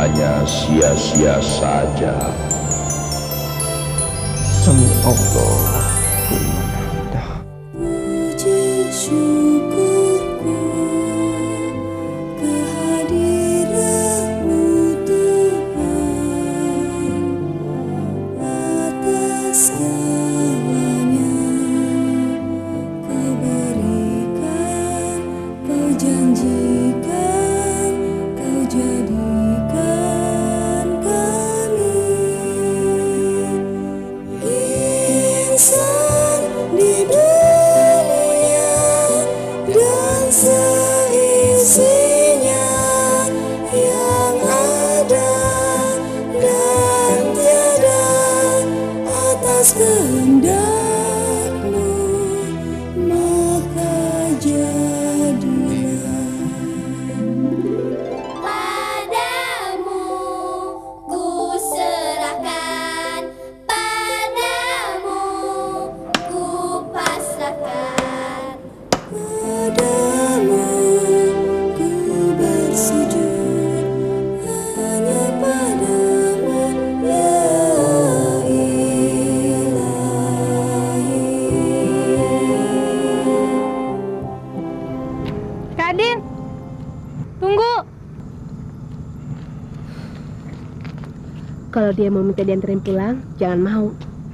hanya sia-sia saja. Demi Allah, dah. Puji syukurku kehadiran-Mu Tuhan, atas segalanya Kau berikan, Kau janjikan, Kau jadikan kami insan di dunia dan seisinya yang ada dan tiada, atas kehendak-Mu maka jadilah. Padamu ku serahkan, padamu ku pasrahkan. Padamu ku bersujud, hanya padamu ya Ilahi. Kak Adin, tunggu. Kalau dia mau minta dianterin pulang, jangan mau.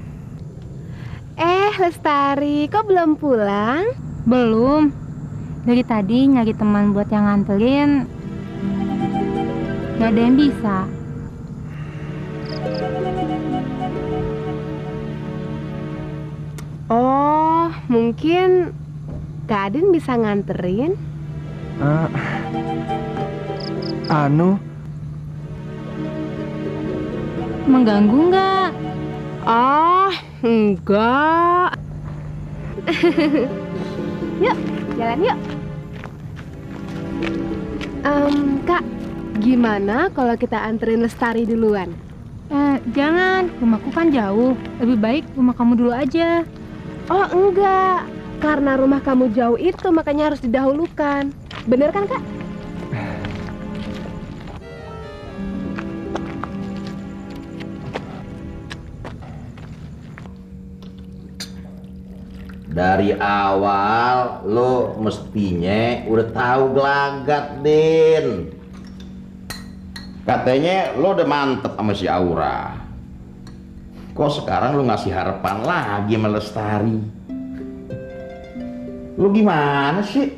Lestari, kok belum pulang? Belum. Dari tadi nyari teman buat yang nganterin. Gak ada yang bisa. Oh, mungkin Kak Adin bisa nganterin. Anu, Mengganggu nggak? Oh, enggak. Yuk, jalan yuk. Kak, gimana kalau kita anterin Lestari duluan? Jangan, rumahku kan jauh. Lebih baik rumah kamu dulu aja. Oh, enggak. Karena rumah kamu jauh itu makanya harus didahulukan. Bener kan, Kak? Dari awal lo mestinya udah tahu gelagat, Din. Katanya lo udah mantep sama si Aura. Kok sekarang lo ngasih harapan lagi sama Lestari? Lo gimana sih?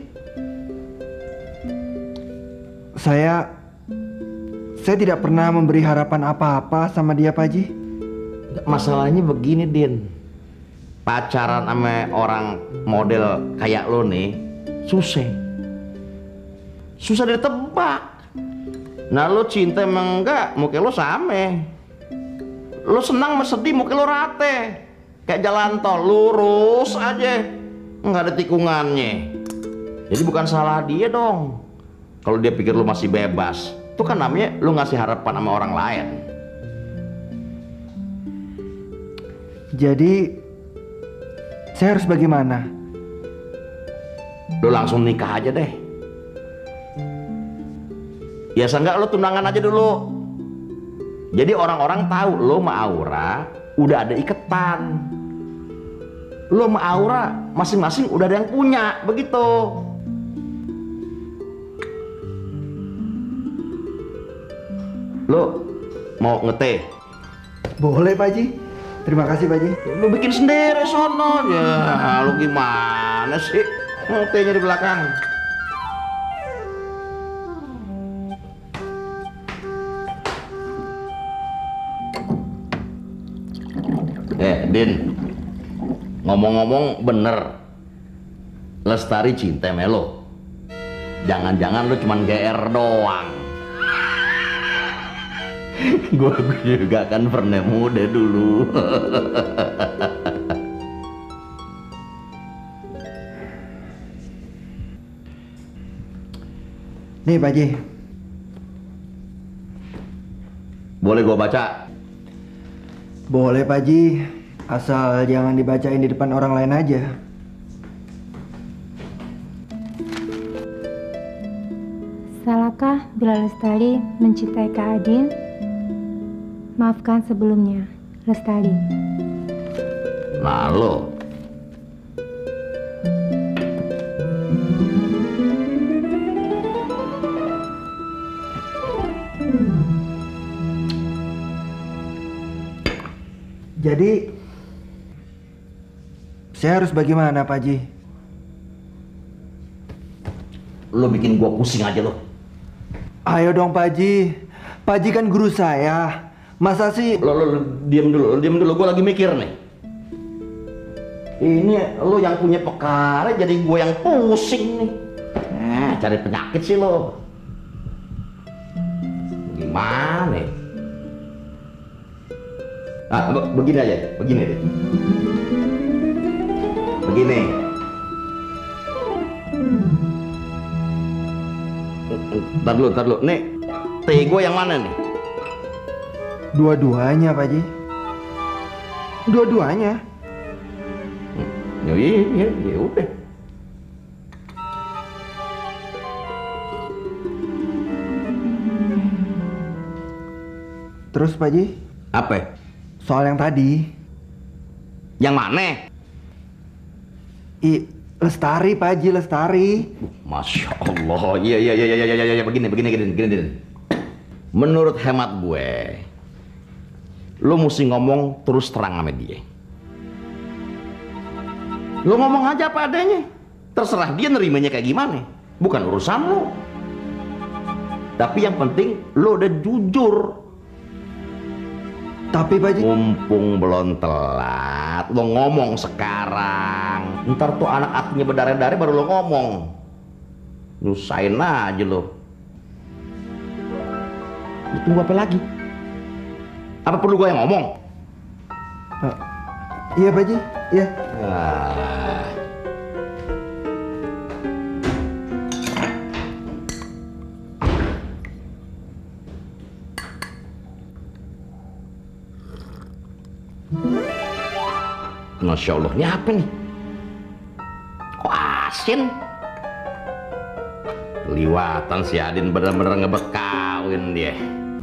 saya tidak pernah memberi harapan apa-apa sama dia, Pak Haji. Masalahnya begini, Din. Pacaran sama orang model kayak lo nih susah ditebak. Nah, lo cinta emang enggak, muka lo sama. Lo senang sama sedih, muka lo rate. Kayak jalan tol, lurus aja, nggak ada tikungannya. Jadi bukan salah dia dong kalau dia pikir lo masih bebas. Itu kan namanya lo ngasih harapan sama orang lain. Jadi saya harus bagaimana? Lo langsung nikah aja deh. Ya seenggak lo tunangan aja dulu. Jadi orang-orang tahu lo sama Aura udah ada iketan. Lo sama Aura masing-masing udah ada yang punya, begitu. Lo mau ngeteh? Boleh, Pak Haji. Terima kasih, Pak Haji. Lu bikin sendiri sono. Ya, lu gimana sih? Ngetehnya di belakang. Din, ngomong-ngomong bener, Lestari cinta sama lo. Jangan-jangan lu cuman GR doang. Gue juga kan pernah muda dulu. Nih, Pak Haji. Boleh gue baca? Boleh, Pak Haji. Asal jangan dibacain di depan orang lain aja. Salah Apakah bila Lestari mencintai Kak Adin? Maafkan sebelumnya, Lestari. Nah lo, Jadi saya harus bagaimana, Pak Haji? lo bikin gua pusing aja lo. Ayo dong, Pak Haji. Pak Haji kan guru saya. Masa sih? Lo diam dulu, gua lagi mikir nih. Ini lo yang punya perkara jadi gua yang pusing nih. Cari penyakit sih lo. Gimana? Begini aja, begini deh. Begini. Ntar dulu. Nih, teh gue yang mana nih? Dua-duanya, Pak Haji. Dua-duanya. Ya udah. Terus, Pak Haji, Apa? soal yang tadi. Yang mana? Lestari, Pak Haji, Lestari. Masya Allah. Iya. Begini. Menurut hemat gue, lo mesti ngomong terus terang sama dia. Lo ngomong aja apa adanya. Terserah dia nerimanya kayak gimana. Bukan urusan lo. Tapi yang penting lo udah jujur. Tapi, Pak Haji, Mumpung belum telat, lo ngomong sekarang. Ntar tuh anak hatinya berdarah-darah baru lo ngomong. Nyusahin aja lo. Tunggu apa lagi? Apa perlu gue yang ngomong? iya, Pak Haji, iya. Masya Allah, ini apa nih? Kok asin? Liwatan si Adin bener-bener ngebekawin dia.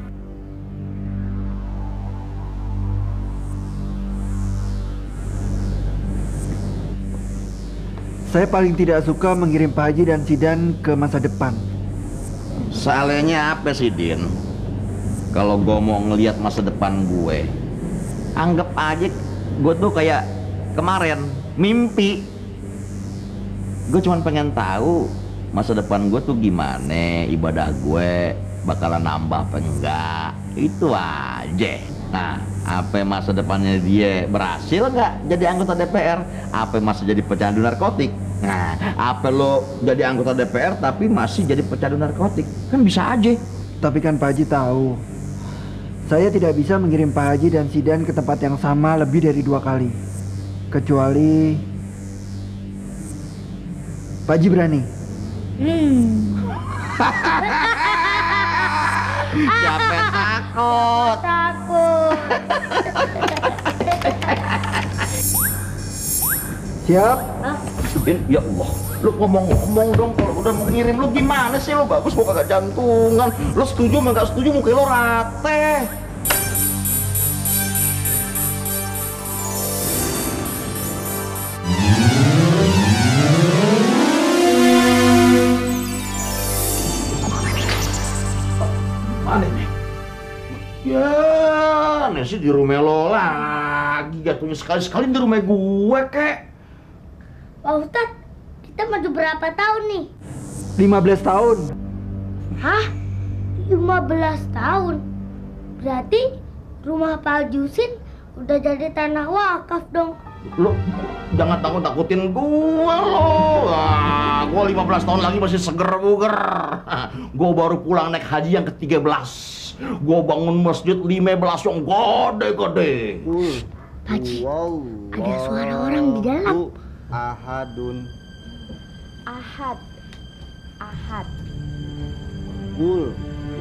Saya paling tidak suka mengirim Pak Haji dan Sidan ke masa depan. Salahnya apa sih, Din? Kalau gue mau ngelihat masa depan gue, anggap aja gue tuh kayak kemarin mimpi. Gue cuma pengen tahu masa depan gue tuh gimana, ibadah gue bakalan nambah apa enggak, itu aja. Nah, apa masa depannya dia berhasil nggak jadi anggota DPR? Apa masih jadi pecandu narkotik? Nah, apa lo jadi anggota DPR tapi masih jadi pecandu narkotik? Kan bisa aja. Tapi kan Pak Haji tahu, saya tidak bisa mengirim Pak Haji dan Sidan ke tempat yang sama lebih dari 2 kali. Kecuali Pak Haji berani. Siapa yang takut? Takut. Siap? Din, ya Allah, lu ngomong-ngomong dong kalau udah mau ngirim. Lu gimana sih? Lu bagus gua kagak jantungan. Lu setuju sama nggak setuju muka lu rate. Mana nih? Ya, nih sih di rumah lo lagi. Jatuhnya sekali-sekali di rumah gue, kek. Pak Ustadz, kita maju berapa tahun nih? 15 tahun. Hah? 15 tahun? Berarti rumah Pak Jusin udah jadi tanah wakaf dong. Lo jangan takut-takutin gua lo. Gua 15 tahun lagi masih seger buger. Gua baru pulang naik haji yang ke-13. Gua bangun masjid 15 yang gede-gede. Haji, ada suara orang di dalam. Ahadun. Ahad. Qul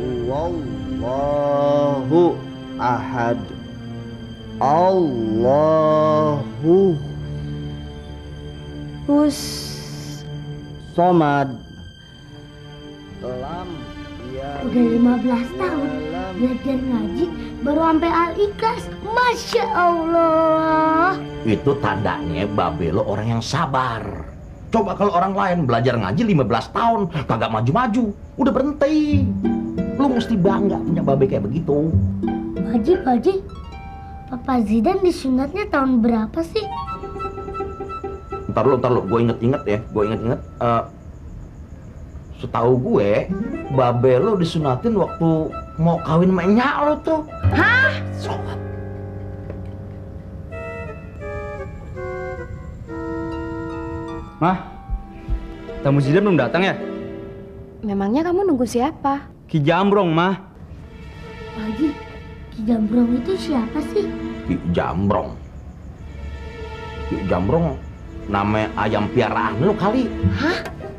huwallahu ahad. Allahu Hus. somad. Lam udah 15 tahun belajar ngaji baru sampai al-ikhlas. Masya Allah. Itu tandanya babe lo orang yang sabar. Coba kalau orang lain belajar ngaji 15 tahun kagak maju-maju, udah berhenti. Lo mesti bangga punya babe kayak begitu. Pak Haji, Papa Zidan disunatnya tahun berapa sih? Ntar lu, gue inget-inget ya, setahu gue, babe lo disunatin waktu mau kawin menyak lo tuh. Hah? Mah, tamu Zidan belum datang ya? Memangnya kamu nunggu siapa? Ki Jambrong, Mah. Pak Haji, Ki Jambrong itu siapa sih? Ki Jambrong nama ayam piaraan lo kali. Hah?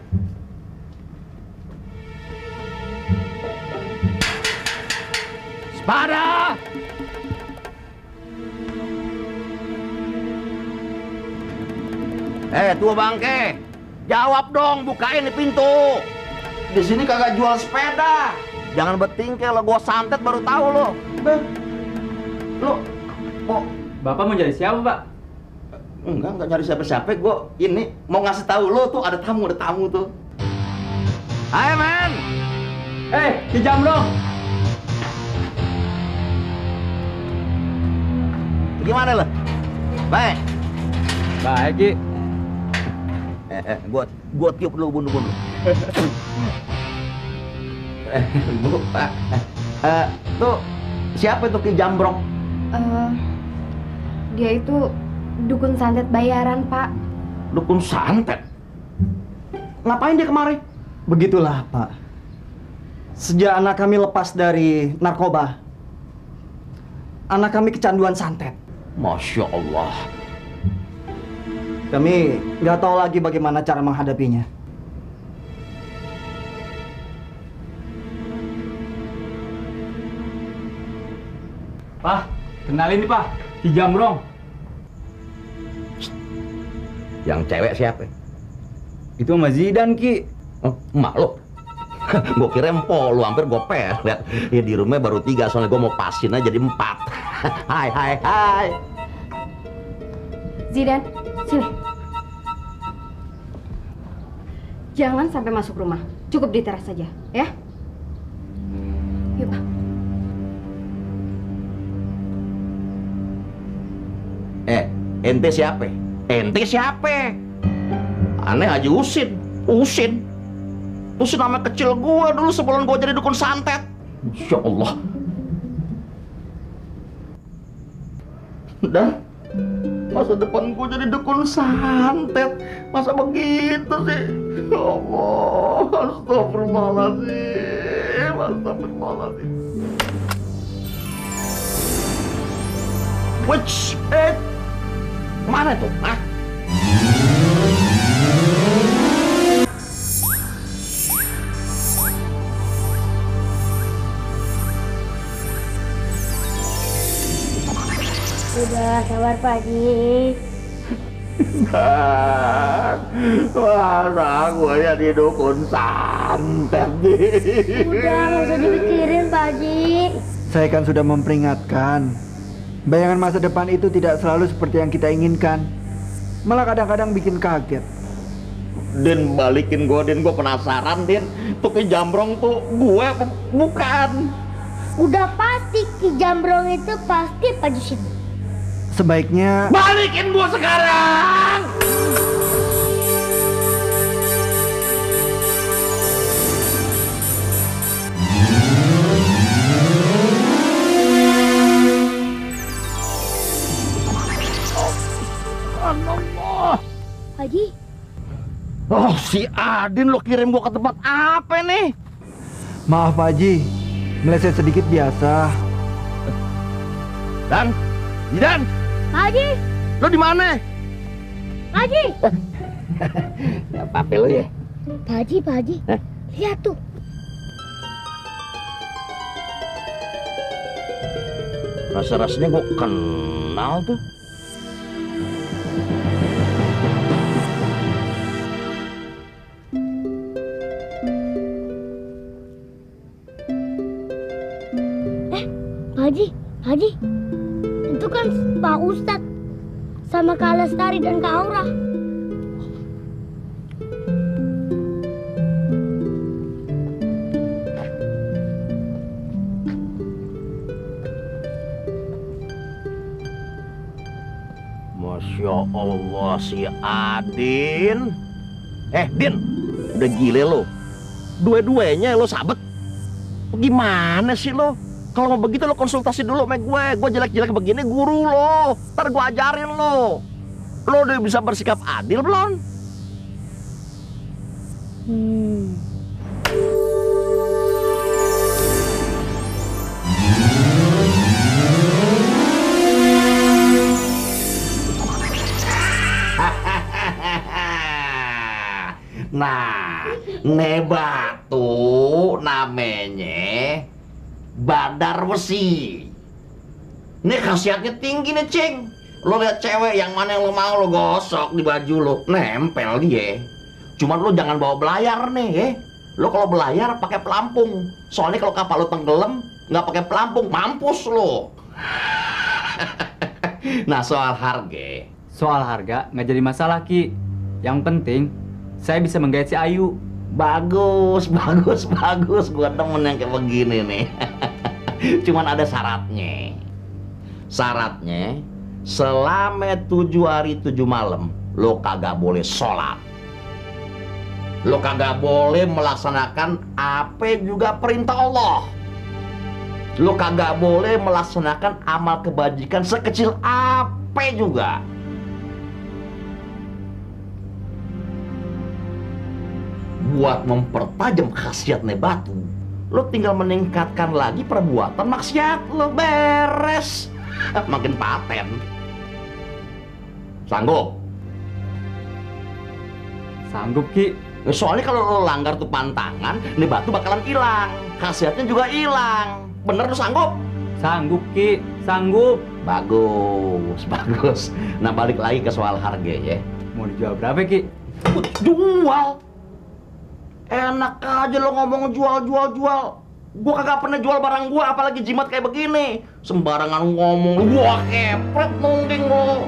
Sepada! Tua bangke, jawab dong, bukain nih pintu. Di sini kagak jual sepeda. Jangan bertingkah lo, gua santet baru tahu lo. Lo, kok? Bapak mau jadi siapa, Pak? Enggak nyari siapa-siapa. Gua ini mau ngasih tahu lo tuh ada tamu tuh. Hai men. Ki Jambrong. Gimana lo? Baik. Baik, Ki. Gua tiup dulu bun. Bu, tuh siapa itu Ki Jambrong? Dia itu dukun santet bayaran, Pak. Dukun santet? Ngapain dia kemari? Begitulah, Pak. Sejak anak kami lepas dari narkoba, anak kami kecanduan santet. Masya Allah. Kami nggak tahu lagi bagaimana cara menghadapinya. Pak, kenalin nih, Pak. Ki Jambrong. Yang cewek siapa? Itu sama Zidan, Ki. Oh, emak lo. Gue kira empol lu, hampir gue pelet. Ya di rumah baru 3, soalnya gue mau pasin aja jadi 4. Hai. Zidan, sini. Jangan sampai masuk rumah. Cukup di teras saja, ya. Yuk, Pak. Ente siapa? Aneh Haji Usin. Usin nama kecil gua dulu sebelum gua jadi dukun santet. Insya Allah. Dan masa depan gua jadi dukun santet, masa begitu sih? Ya Allah, astagfirullahaladzim. Witch, mana tuh? Ah? Udah sabar Pak Haji. Masa gue jadi dukun santet nih? Udah, nggak usah dipikirin Pak Haji. Saya kan sudah memperingatkan. Bayangan masa depan itu tidak selalu seperti yang kita inginkan. Malah kadang-kadang bikin kaget. Din, balikin gue, Din. Gue penasaran, Din. Tuh Ki Jambrong tuh gue bukan. Udah pasti Ki Jambrong itu pasti Pak Haji Shim. Sebaiknya Balikin gue sekarang! Allah. Haji, Oh, si Adin lo kirim gua ke tempat apa nih? maaf Pak Haji, meleset sedikit biasa. Dan, Zidan, Pak Haji, lo di mana? Pak Haji, Apa lo ya? Pak Haji, lihat tuh. Rasa-rasanya gua kenal tuh. Pak Haji, itu kan Pak Ustadz sama Kak Lestari dan Kak Aura. Masya Allah si Adin. Din, udah gile lo. Dua-duanya lo sabet. Gimana sih lo? Kalau mau begitu lo konsultasi dulu sama gue. Gue jelek-jelek begini guru lo. Ntar gue ajarin lo. Lo udah bisa bersikap adil belum? Nah, batu namanya badar besi. Ini khasiatnya tinggi nih, Cing. Lo lihat cewek yang mana yang lo mau, lo gosok di baju lo, nempel dia. Cuman lo jangan bawa belayar nih, ya. Lo kalau belayar pakai pelampung. Soalnya kalau kapal lo tenggelam nggak pakai pelampung, mampus lo. Nah, soal harga nggak jadi masalah, Ki. Yang penting saya bisa menggait si Ayu. Bagus. Gua temen yang kayak begini nih. Cuman ada syaratnya. Syaratnya selama 7 hari 7 malam lo kagak boleh sholat. Lo kagak boleh melaksanakan apa juga perintah Allah. Lo kagak boleh melaksanakan amal kebajikan sekecil apa juga. Buat mempertajam khasiat batu, lo tinggal meningkatkan lagi perbuatan maksiat lo, beres. Makin paten. Sanggup? Sanggup, Ki. Soalnya kalau lo langgar tuh pantangan, batu bakalan hilang, khasiatnya juga hilang. Bener lo sanggup? Sanggup, Ki. Sanggup. Bagus. Nah, balik lagi ke soal harga ya. Mau dijual berapa, Ki? Jual. Enak aja lo ngomong jual. Gua kagak pernah jual barang gua, apalagi jimat kayak begini. Sembarangan ngomong, gua kepret nungging lo.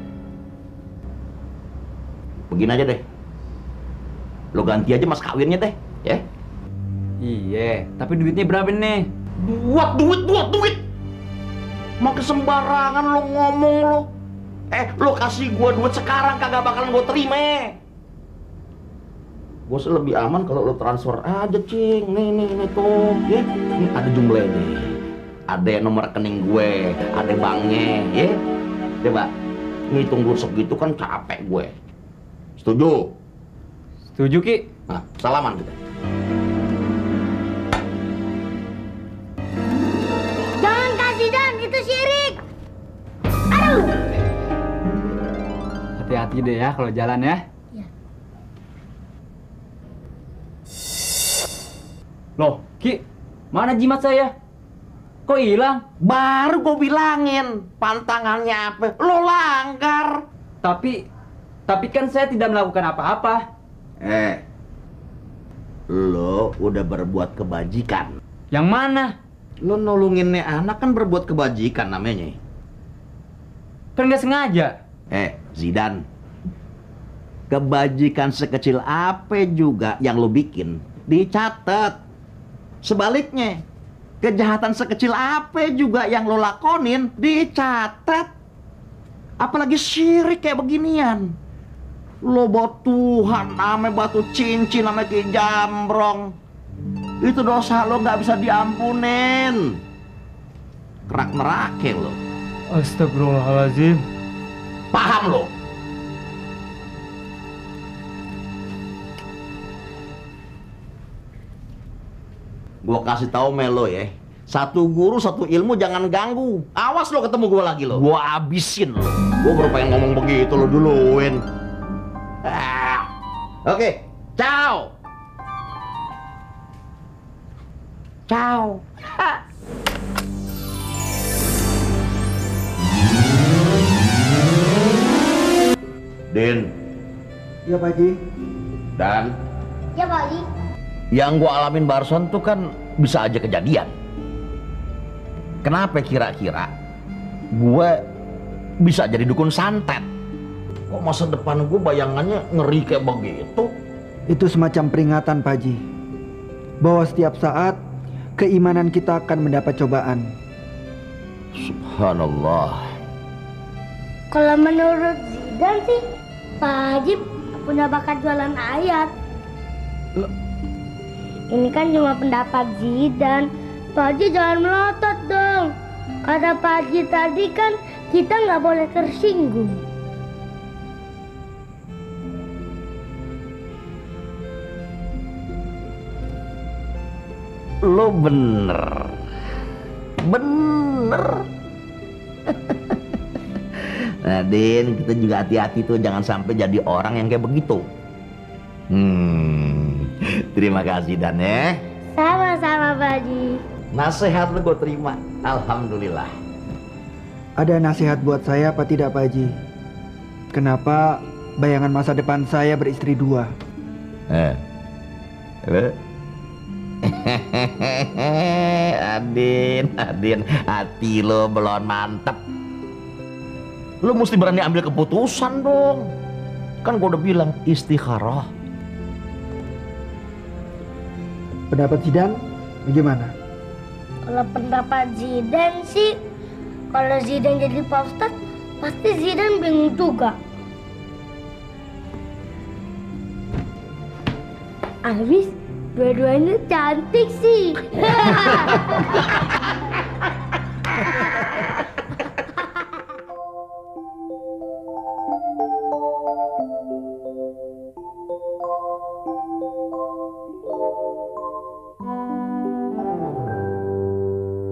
Begini aja deh. Lo ganti aja mas kawinnya deh, ya? Iya, tapi duitnya berapa nih? Duit. Makin sembarangan lo ngomong lo. Lo kasih gua duit sekarang kagak bakalan gua terima. Gue sih lebih aman kalau lo transfer aja, Cing. Nih tuh, ya. Ini ada jumlahnya. Ada nomor rekening gue, ada banknya, ya. Coba ngitung gue segitu kan capek gue. Setuju? Setuju, Ki. Nah, salaman kita. Jangan kasih Dan, itu syirik. Aduh. Hati-hati deh ya kalau jalan ya. Loh, Ki, mana jimat saya? Kok hilang? Baru gue bilangin, pantangannya apa? Lo langgar. Tapi kan saya tidak melakukan apa-apa. Lo udah berbuat kebajikan. Yang mana? Lo nolongin nih anak kan berbuat kebajikan namanya. Kan nggak sengaja. Zidan, kebajikan sekecil apa juga yang lo bikin dicatat. Sebaliknya, kejahatan sekecil apa juga yang lo lakonin dicatat. Apalagi syirik kayak beginian. Lo buat Tuhan ame batu cincin ame kayak jambrong. Itu dosa lo nggak bisa diampunin. Kerak nerake lo. Astagfirullahaladzim. Paham lo? Gua kasih tahu Melo ya, satu guru satu ilmu jangan ganggu. Awas lo ketemu gua lagi lo, gua abisin lo. Gua baru pengen ngomong begitu lo duluin. Oke, ciao. Ciao. Din. Ya Pak Haji. Dan. Ya Pak Haji. Yang gua alamin barusan tuh kan bisa aja kejadian. Kenapa kira-kira gue bisa jadi dukun santet? Kok masa depan gue bayangannya ngeri kayak begitu? Itu semacam peringatan, Pak Haji, bahwa setiap saat keimanan kita akan mendapat cobaan. Subhanallah. Kalau menurut Zidan sih, Pak Haji punya bakat jualan ayat. Ini kan cuma pendapat Zidan. Pak Haji jangan melotot dong. Kata Pak Haji tadi kan kita nggak boleh tersinggung. Lo bener. Nah Din, kita juga hati-hati tuh, jangan sampai jadi orang yang kayak begitu. Terima kasih Dan ya. Sama-sama Pak Haji. Nasihat lo gue terima, alhamdulillah. Ada nasihat buat saya apa tidak, Pak Haji? Kenapa bayangan masa depan saya beristri 2? Adin, hati lo belum mantep. Lo mesti berani ambil keputusan dong. Kan gue udah bilang istikharah. Pendapat Zidan bagaimana? Kalau pendapat Zidan sih, kalau Zidan jadi Pak Ustadz, pasti Zidan bingung juga. Habis dua-duanya cantik sih.